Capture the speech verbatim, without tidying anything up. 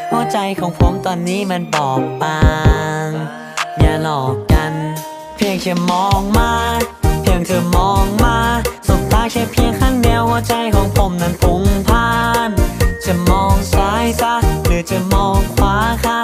หัวใจของผมตอนนี้มันบอบบางอย่าหลอกกันเพียงแค่มองมาเพียงเธอมองมาสบตาแค่เพียงครั้งเดียวหัวใจของผมนั้นพุ่งพล่านจะมองซ้ายซะหรือจะมองขวาคะ